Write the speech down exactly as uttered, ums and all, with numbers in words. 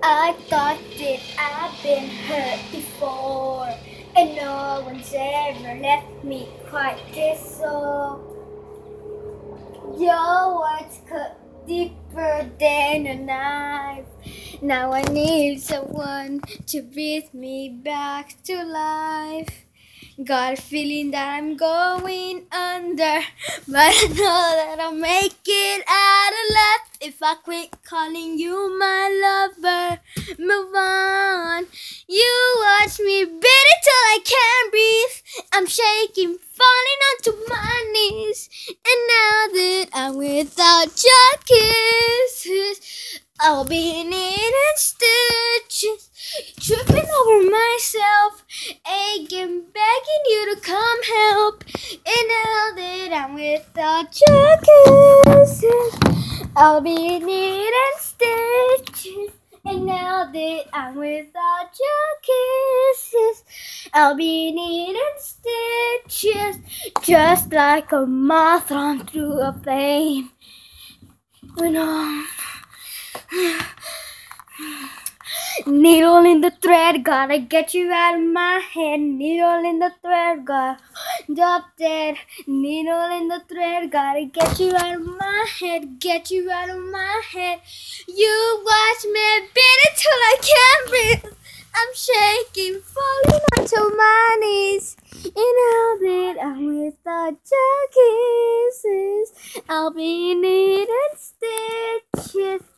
I thought that I've been hurt before, and no one's ever left me quite this so. Your words cut deeper than a knife. Now I need someone to breathe me back to life. Got a feeling that I'm going under, but I know that I'll make it out alive if I quit calling you my lover. Move on. You watch me beat it till I can't breathe. I'm shaking, falling onto my knees. And now that I'm without your kisses, I'll be needing stitches, tripping over myself, aching, begging you to come help. And now that I'm without your kisses, I'll be needing stitches. And now that I'm without your kisses, I'll be needing stitches, just like a moth thrown through a flame. When on. Needle in the thread, gotta get you out of my head. Needle in the thread, gotta drop dead. Needle in the thread, gotta get you out of my head. Get you out of my head. You watch me beat it till I can't breathe. I'm shaking, falling onto my knees. And now that I'm without your kisses, I'll be needing stitches.